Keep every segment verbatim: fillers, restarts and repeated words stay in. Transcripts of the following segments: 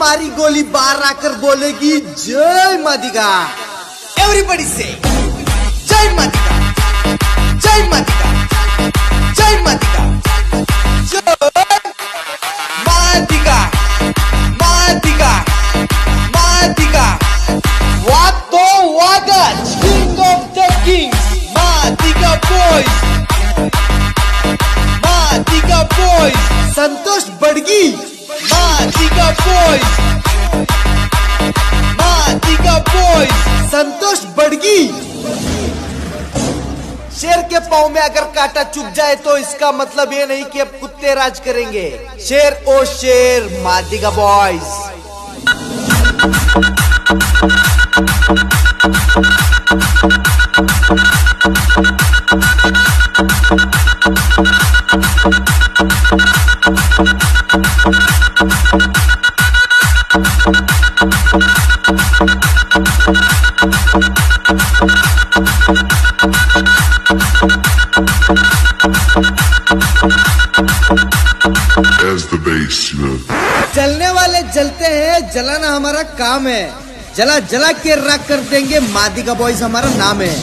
मारी गोली बाहर आकर बोलेगी जय मादिगा। एवरीबॉडी से जय मादिगा, जय मादिगा, जय मादिगा, जय मादिगा, मादिगा, मादिगा। वातो वागच king of the kings, Madiga boys, Madiga boys. Santosh Badgi, Madiga boys, Madiga boys, Santosh Badgi. शेर के पाँव में अगर कांटा चुभ जाए तो इसका मतलब ये नहीं कि अब कुत्ते राज करेंगे। शेर ओ शेर, Madiga boys. As the bass, you know. जलने वाले जलते हैं, जलाना हमारा काम है। जला जला के राख कर देंगे, मादिगा बॉयज हमारा नाम है।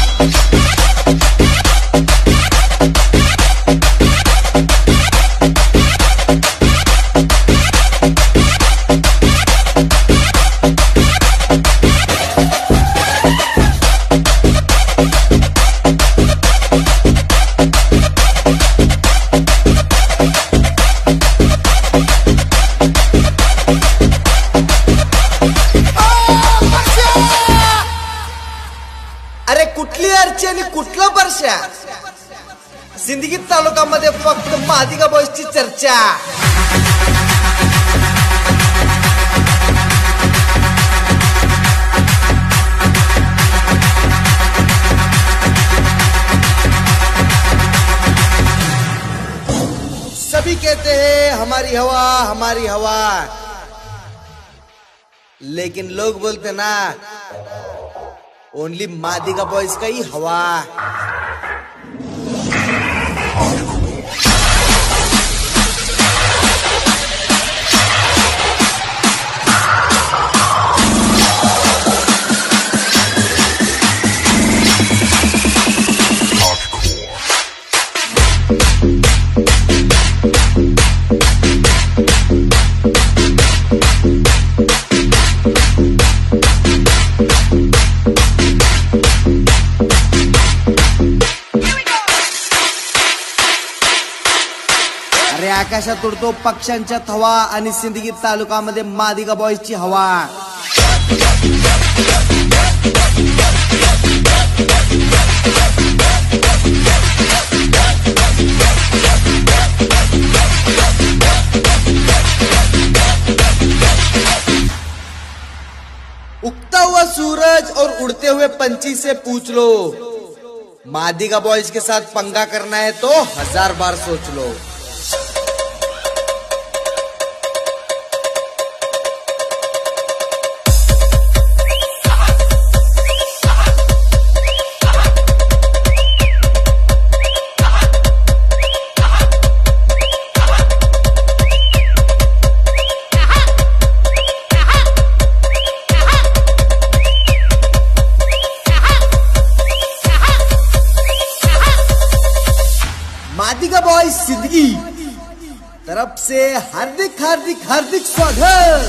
अरे कुठली अर्ची आणि कुठला परशा, सिंदगी तालुक्यामध्ये फक्त मादिगा बॉयजची चर्चा। सभी कहते हैं हमारी हवा, हमारी हवा, लेकिन लोग बोलते ना ओनली मादिगा बॉयज का ही हवा। अरे आकाशात उडतो पक्ष्यांच्या थवा आणि सिंदगी तालुक्यामध्ये मादिगा बॉयजची हवा। उगता हुआ सूरज और उड़ते हुए पंछी से पूछ लो, मादिगा बॉयज के साथ पंगा करना है तो हजार बार सोच लो। मादिगा बॉयज जिंदगी तरफ से हार्दिक हार्दिक हार्दिक स्वागत।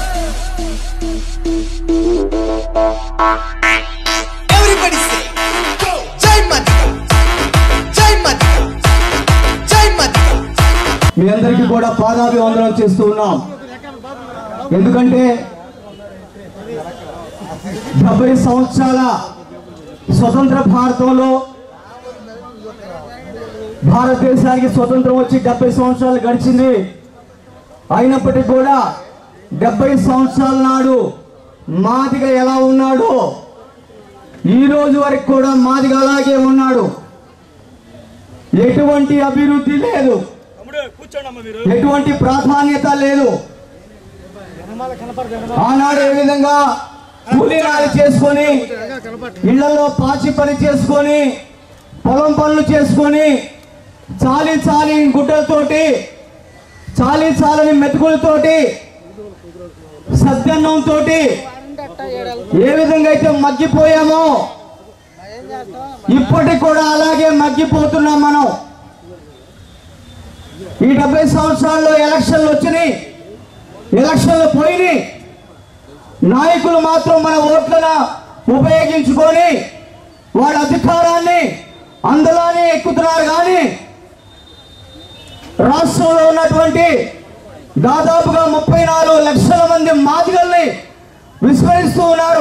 एवरीबॉडी से जय मादिगा, जय मादिगा, जय मादिगा। మీ అందరికీ కూడా పాదాభివందనం చేస్తూ ఉన్నాం। ఎందుకంటే డెబ్బై సంవత్సరాల స్వతంత్ర భారతంలో భారతదేశానికి స్వతంత్రం వచ్చి డెబ్బై సంవత్సరాలు గడిచింది। అయినప్పటికీ కూడా డెబ్బై సంవత్సరాల నాడు మాదిగ ఎలా ఉన్నాడో ఈ రోజు వరకు కూడా మాదిగ అలాగే ఉన్నాడు। ఎటువంటి అభివృద్ధి లేదు, ఎటువంటి ప్రాధాన్యత లేదు। ఆనాడు ఏ విధంగా కూలీనాలు చేసుకొని ఇళ్లలో పాచి పని చేసుకొని పొలం పనులు చేసుకొని చాలి చాలి గుడ్డలతోటి చాలి చాలని మెతుకులతోటి సద్దన్నం తోటి ఏ విధంగా అయితే మగ్గిపోయామో ఇప్పటికి కూడా అలాగే మగ్గిపోతున్నాం మనం. ఈ డెబ్బై సంవత్సరాల్లో ఎలక్షన్లు వచ్చినాయి, ఎలక్షన్లు పోయినాయి. నాయకులు మాత్రం మన ఓట్లను ఉపయోగించుకొని వాళ్ళ అధికారాన్ని అందులోనే ఎక్కుతున్నారు. కానీ రాష్ట్రంలో ఉన్నటువంటి దాదాపుగా ముప్పై నాలుగు లక్షల మంది మాదిగల్ని విస్మరిస్తూ ఉన్నారు.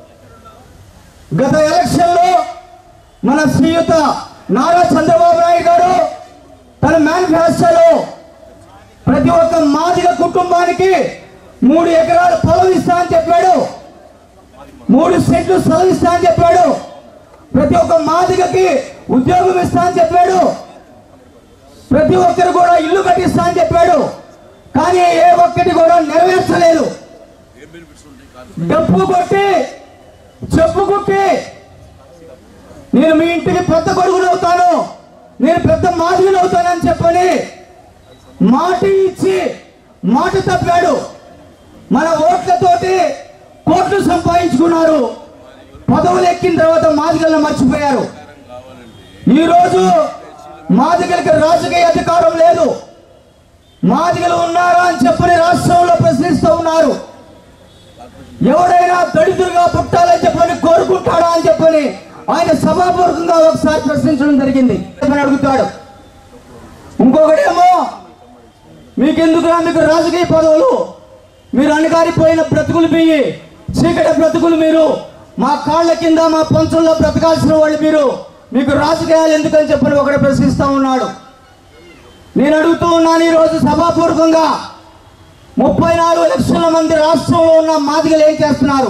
గత ఎలక్షన్లో మన శ్రీయుత నారా చంద్రబాబు నాయుడు గారు తన మేనిఫెస్టోలో ప్రతి ఒక్క మాదిగ కుటుంబానికి మూడు ఎకరాల పొలం ఇస్తా అని చెప్పాడు, మూడు సెంట్లు స్థలం ఇస్తా అని చెప్పాడు, ప్రతి ఒక్క మాదిగకి ఉద్యోగం ఇస్తా అని చెప్పాడు, ప్రతి ఒక్కరు కూడా ఇల్లు కట్టిస్తా అని చెప్పాడు. కానీ ఏ ఒక్కటి కూడా నెరవేర్చలేదు. డప్పు కొట్టి చెప్పు కొట్టి నేను మీ ఇంటికి పెద్ద కొడుకుని అవుతాను, నేను పెద్ద మాదిగని అవుతానని చెప్పని మాట ఇచ్చి మాట తప్పాడు. మన ఓట్లతోటి కోట్లు సంపాదించుకున్నారు. పదవులు ఎక్కిన తర్వాత మాదిగలను మర్చిపోయారు. ఈరోజు మాదిగలకి రాజకీయ అధికారం లేదు. మాదిగలు ఉన్నారా అని చెప్పని రాష్ట్రంలో ప్రశ్నిస్తూ ఉన్నారు. ఎవడైనా దళితులుగా పుట్టాలని చెప్పని కోరుకుంటాడా అని చెప్పని ఆయన సభాపూర్వకంగా ఒకసారి ప్రశ్నించడం జరిగింది. అడుగుతాడు. ఇంకొకటేమో మీకెందుకురా మీకు రాజకీయ పదవులు, మీరు అణగారిపోయిన బ్రతుకులు బియ్యి చీకటి బ్రతుకులు, మీరు మా కాళ్ళ కింద మా పంచుల్లో బ్రతకాల్సిన వాళ్ళు మీరు, మీకు రాజకీయాలు ఎందుకని చెప్పని ఒకటి ప్రశ్నిస్తూ ఉన్నాడు. నేను అడుగుతూ ఉన్నాను ఈరోజు సభాపూర్వకంగా, ముప్పై నాలుగు లక్షల మంది రాష్ట్రంలో ఉన్న మాదిగలు ఏం చేస్తున్నారు?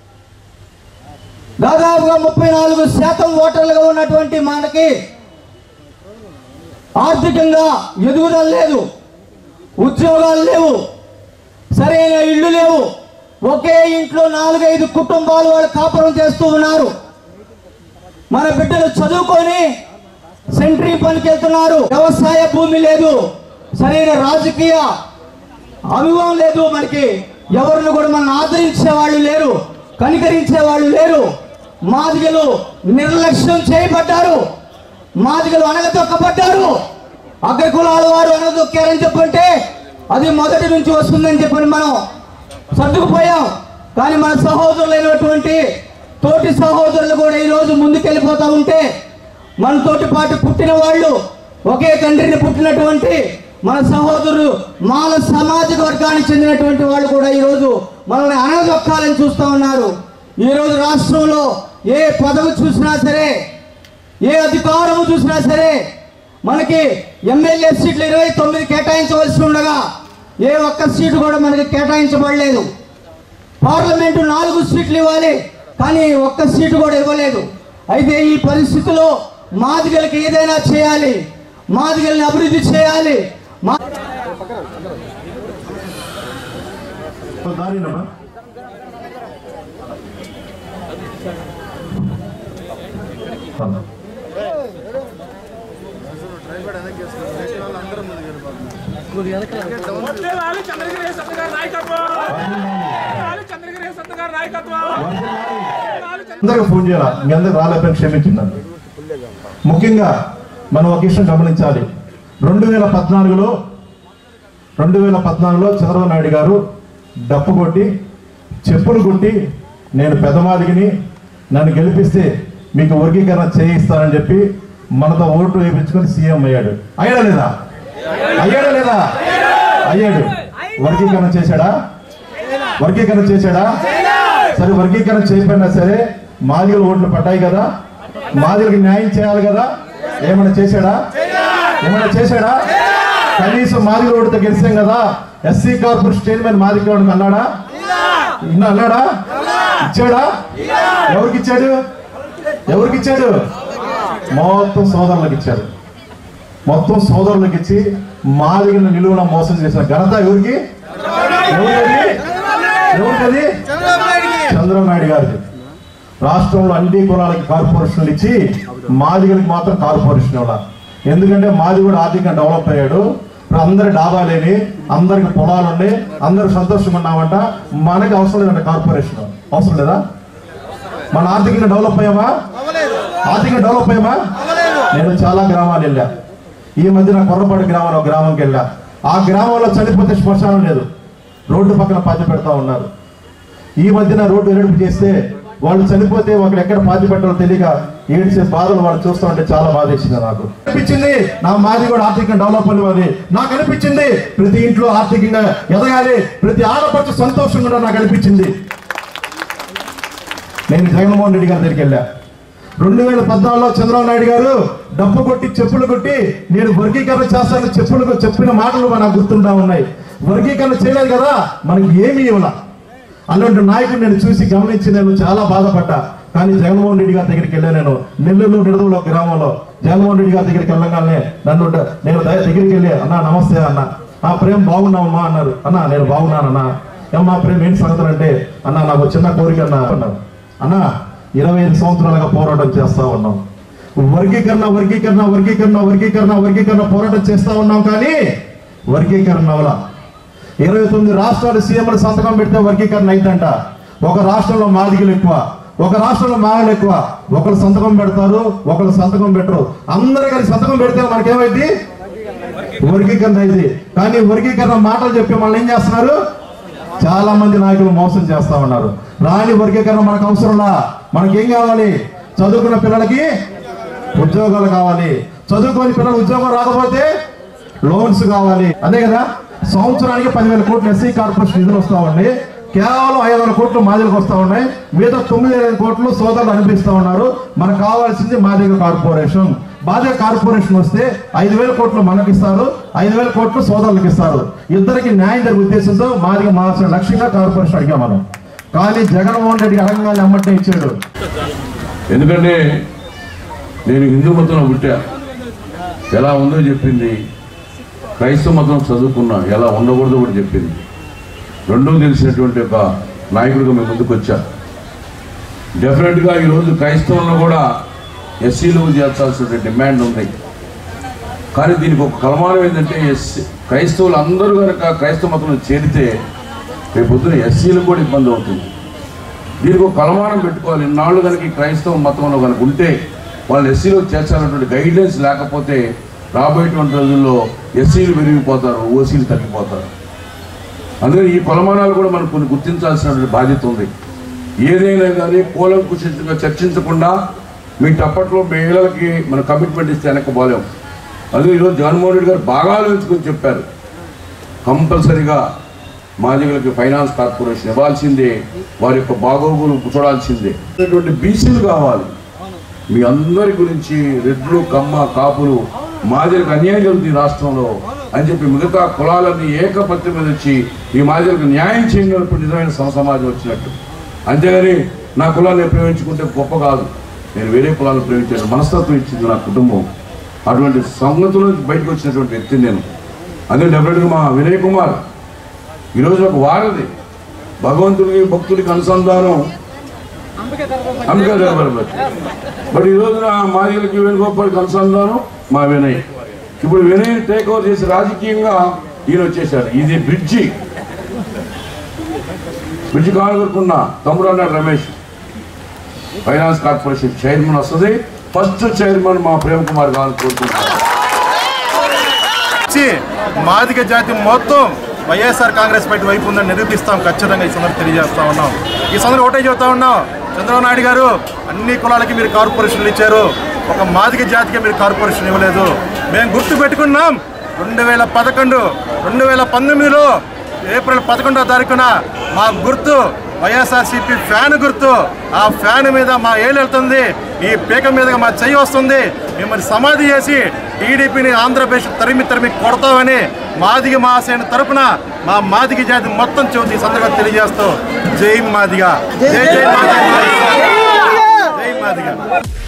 దాదాపుగా ముప్పై నాలుగు శాతం ఓటర్లుగా ఉన్నటువంటి మనకి ఆర్థికంగా ఎదుగుదల లేదు, ఉద్యోగాలు లేవు, సరైన ఇళ్ళు లేవు. ఒకే ఇంట్లో నాలుగైదు కుటుంబాలు వాళ్ళు కాపురం చేస్తూ ఉన్నారు. మన బిడ్డలు చదువుకొని సెంట్రీ పనికి వెళ్తున్నారు. వ్యవసాయ భూమి లేదు, సరైన రాజకీయ అనుభవం లేదు. మనకి ఎవరిని కూడా మనం ఆదరించే వాళ్ళు లేరు, కనికరించే వాళ్ళు లేరు. మాదిగలు నిర్లక్ష్యం చేయబడ్డారు, మాదిగలు అనగతొక్కబడ్డారు. అగ్రకులాల వారు అనగదొక్కారని చెప్పంటే అది మొదటి నుంచి వస్తుందని చెప్పని మనం సర్దుకుపోయాం. కానీ మన సహోదరులైనటువంటి తోటి సహోదరులు కూడా ఈరోజు ముందుకెళ్ళిపోతూ ఉంటే, మన తోటి పాటు పుట్టిన వాళ్ళు, ఒకే తండ్రిని పుట్టినటువంటి మన సహోదరులు మాల సామాజిక వర్గానికి చెందినటువంటి వాళ్ళు కూడా ఈరోజు మనల్ని అనగదొక్కాలని చూస్తూ ఉన్నారు. ఈరోజు రాష్ట్రంలో ఏ పదవి చూసినా సరే, ఏ అధికారము చూసినా సరే, మనకి ఎమ్మెల్యే సీట్లు ఇరవై తొమ్మిది కేటాయించవలసి ఉండగా ఏ ఒక్క సీటు కూడా మనకి కేటాయించబడలేదు. పార్లమెంటు నాలుగు సీట్లు ఇవ్వాలి, కానీ ఒక్క సీటు కూడా ఇవ్వలేదు. అయితే ఈ పరిస్థితిలో మాదిగలకి ఏదైనా చేయాలి, మాదిగల్ని అభివృద్ధి చేయాలి. మా అందరూ ఫోన్ చేయాలా, మీ అందరికి రాలేపని క్షమించిందండి. ముఖ్యంగా మనం ఒక విషయం గమనించాలి. రెండు వేల పద్నాలుగులో రెండు వేల పద్నాలుగులో చంద్రబాబు నాయుడు గారు డప్పు కొట్టి చెప్పులు కొట్టి నేను పెదమాదిగిని, నన్ను గెలిపిస్తే మీకు వర్గీకరణ చేయిస్తానని చెప్పి మనతో ఓటు వేయించుకొని సీఎం అయ్యాడు. అయ్యాడా లేదా? అయ్యాడా లేదా? అయ్యాడు. వర్గీకరణ చేశాడా? వర్గీకరణ చేశాడా? సరే, వర్గీకరణ చేయకపోయినా సరే మాదిగలు ఓట్లు పడ్డాయి కదా, మాదిగలకి న్యాయం చేయాలి కదా. ఏమైనా చేశాడా? ఏమైనా చేశాడా? కనీసం మాదిగల ఓటుతో గెలిచాం కదా. ఎస్సీ కార్పొరేషన్ చైర్మన్ మాదిగ అన్నాడా? ఇన్న అన్నాడా? ఇచ్చాడా? ఎవరికి ఇచ్చాడు? ఎవరికి ఇచ్చాడు? మొత్తం సోదరులకు ఇచ్చాడు. మొత్తం సోదరులకు ఇచ్చి మాదిగను నిలువున మోసం చేసిన ఘనత ఎవరికి? ఎవరిది? ఎవరిది? చంద్రబాబు నాయుడు గారిది. రాష్ట్రంలో అన్ని కులాలకి కార్పొరేషన్లు ఇచ్చి మాదిగలకి మాత్రం కార్పొరేషన్ ఇవ్వాలి. ఎందుకంటే మాది కూడా ఆర్థికంగా డెవలప్ అయ్యాడు, ఇప్పుడు అందరి డాబాలేని, అందరికి పొలాలు ఉండి, అందరూ సంతోషంగా ఉన్నామంట. మనకి అవసరం లేదంట కార్పొరేషన్, అవసరం లేదా? మన ఆర్థికంగా డెవలప్ అయ్యామా? ఆర్థికంగా డెవలప్ అయ్యామా? నేను చాలా గ్రామాలు వెళ్ళా. ఈ మధ్య నా కొర్రపాటి గ్రామం ఒక గ్రామంకి వెళ్ళా. ఆ గ్రామంలో చనిపోతే శ్మశానం లేదు, రోడ్డు పక్కన పాతి పెడతా ఉన్నారు. ఈ మధ్యన రోడ్డు వెలుపు చేస్తే వాళ్ళు చనిపోతే ఒకరు ఎక్కడ పాతి పెట్టాలో తెలియక ఏడ్చే బాధలు వాళ్ళు చూస్తూ ఉంటే చాలా బాధ వేసింది. నాకు అనిపించింది నా మాది కూడా ఆర్థికంగా డెవలప్ అవ్వాలి. నాకు అనిపించింది ప్రతి ఇంట్లో ఆర్థికంగా ఎదగాలి, ప్రతి ఆడపడుచు సంతోషంగా కూడా నాకు అనిపించింది. నేను జగన్మోహన్ రెడ్డి గారి దగ్గరికి వెళ్ళా. రెండు వేల పద్నాలుగులో చంద్రబాబు నాయుడు గారు డబ్బు కొట్టి చెప్పులు కొట్టి నేను వర్గీకరణ చేస్తాను చెప్పులు చెప్పిన మాటలు నాకు గుర్తుంటా ఉన్నాయి. వర్గీకరణ చేయలేదు కదా, మనకి ఏమీ ఇవ్వాల. అలాంటి నాయకుడు నేను చూసి గమనించి నేను చాలా బాధపడ్డా. కానీ జగన్మోహన్ రెడ్డి గారి దగ్గరికి వెళ్ళా. నేను నెల్లూరు నిడదవలో గ్రామంలో జగన్మోహన్ రెడ్డి గారి దగ్గరికి వెళ్ళగానే నన్ను నేను దగ్గరికి వెళ్ళి అన్న నమస్తే అన్న, ఆ ప్రేమ బాగున్నావమ్మా అన్నారు. అన్న నేను బాగున్నానన్నా. ఏమ్మా ప్రేమ ఏంటి సంగతులు అంటే, అన్న నాకు చిన్న కోరిక అన్న అన్నారు. అన్న ఇరవై ఐదు సంవత్సరాలుగా పోరాటం చేస్తా ఉన్నాం, వర్గీకరణ వర్గీకరణ వర్గీకరణ వర్గీకరణ వర్గీకరణ పోరాటం చేస్తా ఉన్నాం. కానీ వర్గీకరణ వల్ల ఇరవై తొమ్మిది రాష్ట్రాలు సీఎంలు సంతకం పెడితే వర్గీకరణ అయిందంట. ఒక రాష్ట్రంలో మాదిగలు ఎక్కువ, ఒక రాష్ట్రంలో మాగలు ఎక్కువ. ఒకరు సంతకం పెడతారు, ఒకరు సంతకం పెట్టరు. అందరూ కలిసి సంతకం పెడితే మనకేమైంది? వర్గీకరణ అయింది. కానీ వర్గీకరణ మాటలు చెప్పి మనల్ని ఏం చేస్తున్నారు? చాలా మంది నాయకులు మోసం చేస్తా ఉన్నారు. రాని వర్గీకరణ మనకు అవసరంలా. మనకేం కావాలి? చదువుకున్న పిల్లలకి ఉద్యోగాలు కావాలి. చదువుకోని పిల్లలు ఉద్యోగం రాకపోతే లోన్స్ కావాలి. అదే కదా, సంవత్సరానికి పదివేల కోట్లు ఎస్సీ కార్పొరేషన్ నిధులు వస్తా ఉన్నాయి. కేవలం ఐదు వందల కోట్లు మాదిగలకు వస్తా ఉన్నాయి. మిగతా తొమ్మిది వేల కోట్లు సోదరులు అనిపిస్తా ఉన్నారు. మనకు కావాల్సింది మాదిగ కార్పొరేషన్. మాదిగ కార్పొరేషన్ వస్తే ఐదు వేల కోట్లు మనకి ఇస్తారు, ఐదు వేల కోట్లు సోదరులకు ఇస్తారు. ఇద్దరికి న్యాయం జరిగే ఉద్దేశంతో మాదిగ మార్చిన లక్ష్యంగా కార్పొరేషన్ అడిగాం మనం. కానీ జగన్మోహన్ రెడ్డి అడగగానే అమ్మటే ఇచ్చాడు. ఎందుకంటే నేను హిందూ మతంలో పుట్టా, ఎలా ఉందో చెప్పింది. క్రైస్తవ మతం చదువుకున్నా, ఎలా ఉండకూడదో కూడా చెప్పింది. రెండూ తెలిసినటువంటి ఒక నాయకుడిగా మేము ముందుకు వచ్చా. డెఫినెట్గా ఈరోజు క్రైస్తవంలో కూడా ఎస్సీలకు చేర్చాల్సిన డిమాండ్ ఉంది. కానీ దీనికి ఒక కలమానం ఏంటంటే, ఎస్సీ క్రైస్తవులు అందరూ కనుక క్రైస్తవ మతంలో చేరితే రేపు పొద్దున ఎస్సీలకు కూడా ఇబ్బంది అవుతుంది. దీనికి ఒక కలమానం పెట్టుకోవాలి. ఇన్నాళ్ళు కనుక ఈ క్రైస్తవ మతంలో కనుక ఉంటే వాళ్ళు ఎస్సీలో చేర్చాలన్నటువంటి గైడ్లైన్స్ లేకపోతే రాబోయేటువంటి రోజుల్లో ఎస్సీలు పెరిగిపోతారు, ఓసీలు తగ్గిపోతారు. అందుకని ఈ కొలమానాలు కూడా మనకు కొన్ని గుర్తించాల్సినటువంటి బాధ్యత ఉంది. ఏదైనా కానీ కూలంకుషంగా చర్చించకుండా మీ అప్పట్లో మహిళలకి మన కమిట్మెంట్ ఇస్తే వెనక్కిపోలేం. అందుకే ఈరోజు జగన్మోహన్ రెడ్డి గారు బాగా ఆలోచించుకొని చెప్పారు, కంపల్సరీగా మాదిగలకి ఫైనాన్స్ కార్పొరేషన్ ఇవ్వాల్సిందే, వారి యొక్క బాగోగులు చూడాల్సిందే. అటువంటి బీసీలు కావాలి. మీ అందరి గురించి రెడ్లు కమ్మ కాపులు మాదిగలకు అన్యాయం జరుగుతుంది రాష్ట్రంలో అని చెప్పి మిగతా కులాలన్నీ ఏకపత్రి మీద వచ్చి ఈ మాదిగలకు న్యాయం చేయగలిగినప్పుడు నిజమైన సమాజం వచ్చినట్టు. అంతేగాని నా కులాన్ని ప్రేమించుకుంటే గొప్ప కాదు, నేను వేరే కులాలను ప్రేమించాను మనస్తత్వం ఇచ్చింది నా కుటుంబం. అటువంటి సంగతుల నుంచి బయటకు వచ్చినటువంటి వ్యక్తిని నేను. అందుకే డెఫినెట్గా మా వినయ్ కుమార్ ఈరోజు ఒక వారధి, భగవంతుడికి భక్తుడికి అనుసంధానం అంబికా దర్బార్. బట్ ఈ రోజున మాదిగలకి వేణుగోపాల్కి అనుసంధానం మా వినయ్. ఇప్పుడు వినయ్ టేక్ ఓవర్ చేసి రాజకీయంగా ఈయన వచ్చేసాడు. ఇది బ్రిడ్జి బ్రిడ్జి కానుకున్న తమ్ముడు అన్నాడు రమేష్, ఫైనాన్స్ కార్పొరేషన్ చైర్మన్ వస్తుంది. ఫస్ట్ చైర్మన్ మా ప్రేమ్ కుమార్ గారు కోరుకుంటున్నారు. మాదిగ జాతి మొత్తం వైఎస్ఆర్ కాంగ్రెస్ పార్టీ వైపు ఉందని నిరూపిస్తాం. ఖచ్చితంగా ఈ సందర్భం తెలియజేస్తా ఉన్నాం. ఈ సందర్భం ఒకటే చెబుతా ఉన్నాం, చంద్రబాబు నాయుడు గారు అన్ని కులాలకి మీరు కార్పొరేషన్లు ఇచ్చారు, ఒక మాదిగ జాతికి మీరు కార్పొరేషన్ ఇవ్వలేదు. మేము గుర్తు పెట్టుకున్నాం. రెండు వేల పదకొండు రెండు వేల పంతొమ్మిదిలో ఏప్రిల్ పదకొండవ తారీఖున మా గుర్తు వైఎస్ఆర్సీపీ ఫ్యాన్ గుర్తు. ఆ ఫ్యాన్ మీద మా ఏళ్ళు వెళ్తుంది, ఈ పీక మీదుగా మా చెయ్యి వస్తుంది. మిమ్మల్ని సమాధి చేసి టీడీపీని ఆంధ్రప్రదేశ్ తరిమి తరిమి కొడతామని మాదిగ మహాసేన తరపున మా మాదిగ జాతి మొత్తం చెబుతూ ఈ సందర్భంగా తెలియజేస్తూ జై మాదిగ, జై జై మాదిగ, జై మాదిగ.